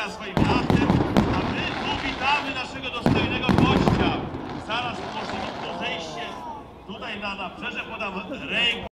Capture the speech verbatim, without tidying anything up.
zaczyna swoim aktem, a my tu witamy naszego dostojnego gościa. Zaraz poproszę o zejście tutaj na nabrzeże, podam rękę.